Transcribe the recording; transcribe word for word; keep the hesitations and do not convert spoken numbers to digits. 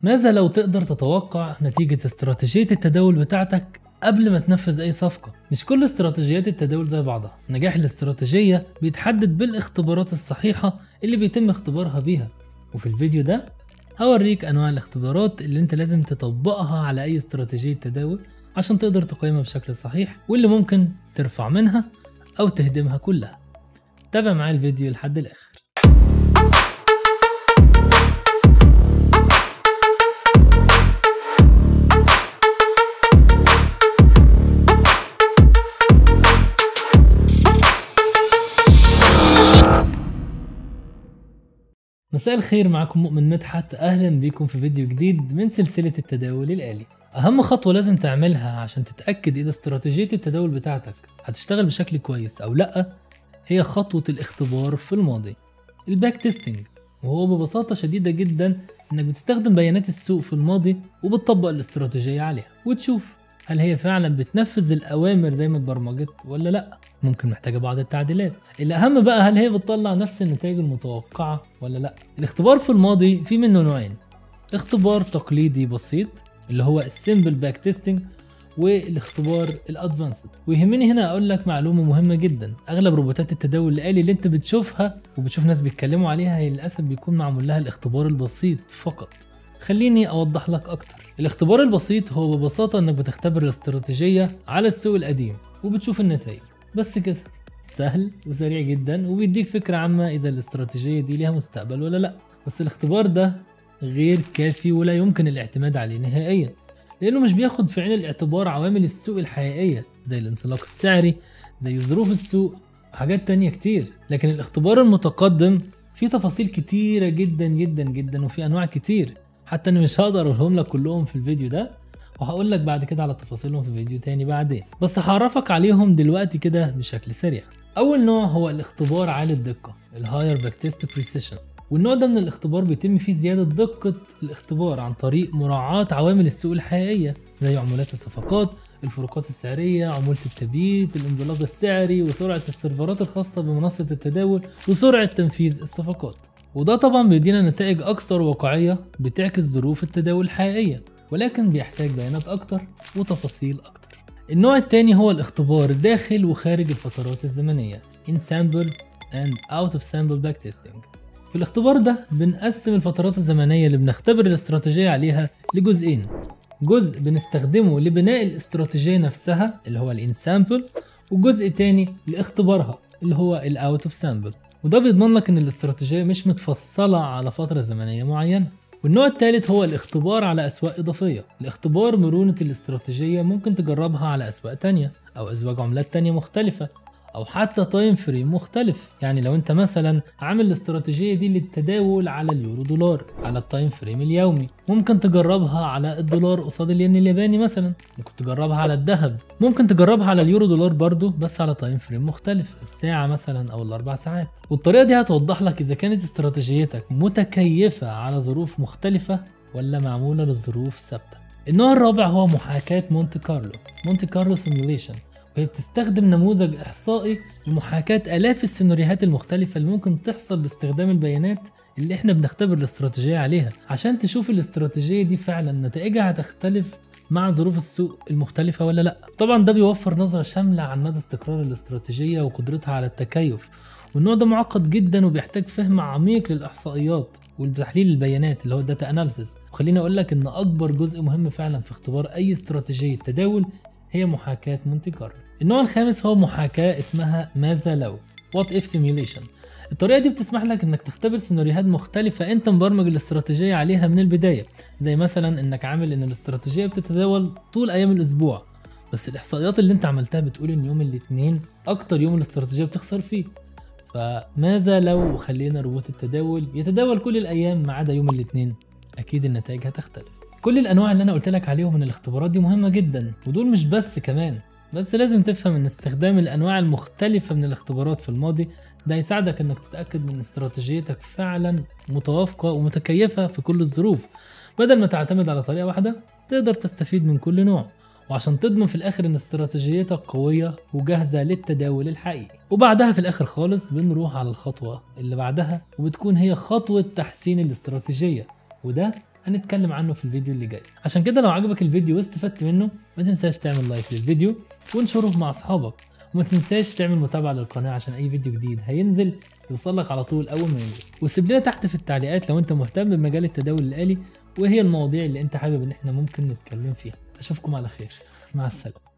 ماذا لو تقدر تتوقع نتيجة استراتيجية التداول بتاعتك قبل ما تنفذ أي صفقة؟ مش كل استراتيجيات التداول زي بعضها. نجاح الاستراتيجية بيتحدد بالاختبارات الصحيحة اللي بيتم اختبارها بيها، وفي الفيديو ده هوريك أنواع الاختبارات اللي انت لازم تطبقها على أي استراتيجية تداول عشان تقدر تقيمها بشكل صحيح، واللي ممكن ترفع منها أو تهدمها كلها. تابع معايا الفيديو لحد الآخر. مساء الخير، معكم مؤمن مدحت. اهلا بيكم في فيديو جديد من سلسلة التداول الآلي. اهم خطوة لازم تعملها عشان تتأكد اذا استراتيجية التداول بتاعتك هتشتغل بشكل كويس او لا هي خطوة الاختبار في الماضي، الباك تيستنج. وهو ببساطة شديدة جدا انك بتستخدم بيانات السوق في الماضي وبتطبق الاستراتيجية عليها وتشوف هل هي فعلا بتنفذ الأوامر زي ما اتبرمجت ولا لأ، ممكن محتاجة بعض التعديلات. الأهم بقى هل هي بتطلع نفس النتائج المتوقعة ولا لأ. الاختبار في الماضي في منه نوعين: اختبار تقليدي بسيط اللي هو السيمبل باك تيستنج، والاختبار الادفانسد. ويهمني هنا اقول لك معلومة مهمة جدا: اغلب روبوتات التداول الآلي اللي انت بتشوفها وبتشوف ناس بيتكلموا عليها هي للأسف بيكون معمول لها الاختبار البسيط فقط. خليني اوضح لك اكتر. الاختبار البسيط هو ببساطة انك بتختبر الاستراتيجية على السوق القديم وبتشوف النتائج بس كده. سهل وسريع جدا وبيديك فكرة عامة اذا الاستراتيجية دي ليها مستقبل ولا لا. بس الاختبار ده غير كافي ولا يمكن الاعتماد عليه نهائيا، لانه مش بياخد في عين الاعتبار عوامل السوق الحقيقية زي الانسلاق السعري، زي ظروف السوق وحاجات تانية كتير. لكن الاختبار المتقدم فيه تفاصيل كتيرة جدا جدا جدا وفي انواع كتير، حتى انا مش هقدر اقولهم لك كلهم في الفيديو ده، وهقول لك بعد كده على تفاصيلهم في فيديو تاني بعدين، بس هعرفك عليهم دلوقتي كده بشكل سريع. اول نوع هو الاختبار عالي الدقة، الهاير باك تيست بريسيشن. والنوع ده من الاختبار بيتم فيه زيادة دقة الاختبار عن طريق مراعاة عوامل السوق الحقيقية زي عمولات الصفقات، الفروقات السعرية، عمولة التبييت، الانزلاق السعري، وسرعة السيرفرات الخاصة بمنصة التداول، وسرعة تنفيذ الصفقات. وده طبعا بيدينا نتائج اكثر واقعية بتعكس ظروف التداول الحقيقية، ولكن بيحتاج بيانات اكتر وتفاصيل اكتر. النوع الثاني هو الاختبار داخل وخارج الفترات الزمنية، in sample and out of sample backtesting. في الاختبار ده بنقسم الفترات الزمنية اللي بنختبر الاستراتيجية عليها لجزئين: جزء بنستخدمه لبناء الاستراتيجية نفسها اللي هو ال in sample، وجزء تاني لاختبارها اللي هو ال out of sample. وده بيضمن لك ان الاستراتيجية مش متفصلة على فترة زمنية معينة. والنوع الثالث هو الاختبار على اسواق اضافية، الاختبار مرونة الاستراتيجية ممكن تجربها على اسواق تانية او ازواج عملات تانية مختلفة او حتى تايم فريم مختلف. يعني لو انت مثلا عامل الاستراتيجية دي للتداول على اليورو دولار على التايم فريم اليومي، ممكن تجربها على الدولار قصاد الين الياباني مثلا، ممكن تجربها على الذهب، ممكن تجربها على اليورو دولار برضو بس على تايم فريم مختلف، الساعة مثلا او الاربع ساعات. والطريقة دي هتوضح لك اذا كانت استراتيجيتك متكيفة على ظروف مختلفة ولا معمولة للظروف ثابتة. النوع الرابع هو محاكاة مونte كارلو، مونte كارلو سيميوليشن، وهي بتستخدم نموذج إحصائي لمحاكاة آلاف السيناريوهات المختلفة اللي ممكن تحصل باستخدام البيانات اللي احنا بنختبر الاستراتيجية عليها، عشان تشوف الاستراتيجية دي فعلا نتائجها هتختلف مع ظروف السوق المختلفة ولا لا. طبعا ده بيوفر نظرة شاملة عن مدى استقرار الاستراتيجية وقدرتها على التكيف. والنوع ده معقد جدا وبيحتاج فهم عميق للإحصائيات والتحليل البيانات اللي هو الداتا اناليسيس. وخليني اقول لك ان اكبر جزء مهم فعلا في اختبار اي استراتيجية تداول هي محاكاة مونte كارلو. النوع الخامس هو محاكاة اسمها ماذا لو، What if simulation. الطريقة دي بتسمح لك انك تختبر سيناريوهات مختلفة انت مبرمج الاستراتيجية عليها من البداية، زي مثلا انك عامل ان الاستراتيجية بتتداول طول ايام الاسبوع، بس الاحصائيات اللي انت عملتها بتقول ان يوم الاثنين اكتر يوم الاستراتيجية بتخسر فيه. فماذا لو خلينا روبوت التداول يتداول كل الايام ما عدا يوم الاثنين؟ اكيد النتائج هتختلف. كل الانواع اللي انا قلت لك عليهم من الاختبارات دي مهمة جدا، ودول مش بس كمان، بس لازم تفهم ان استخدام الانواع المختلفة من الاختبارات في الماضي ده يساعدك انك تتأكد من استراتيجيتك فعلا متوافقة ومتكيفة في كل الظروف، بدل ما تعتمد على طريقة واحدة. تقدر تستفيد من كل نوع، وعشان تضمن في الاخر ان استراتيجيتك قوية وجاهزة للتداول الحقيقي. وبعدها في الاخر خالص بنروح على الخطوة اللي بعدها، وبتكون هي خطوة تحسين الاستراتيجية، وده هنتكلم عنه في الفيديو اللي جاي. عشان كده لو عجبك الفيديو واستفدت منه ما تنساش تعمل لايك للفيديو وانشره مع اصحابك، وما تنساش تعمل متابعة للقناة عشان اي فيديو جديد هينزل يوصلك على طول اول ما ينزل. وسيب لنا تحت في التعليقات لو انت مهتم بمجال التداول الآلي وهي المواضيع اللي انت حابب ان احنا ممكن نتكلم فيها. اشوفكم على خير، مع السلامة.